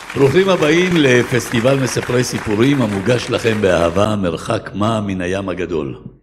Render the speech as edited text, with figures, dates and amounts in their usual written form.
ברוכים הבאים לפסטיבל מספרי סיפורים המוגש לכם באהבה מרחק מה מן הים הגדול.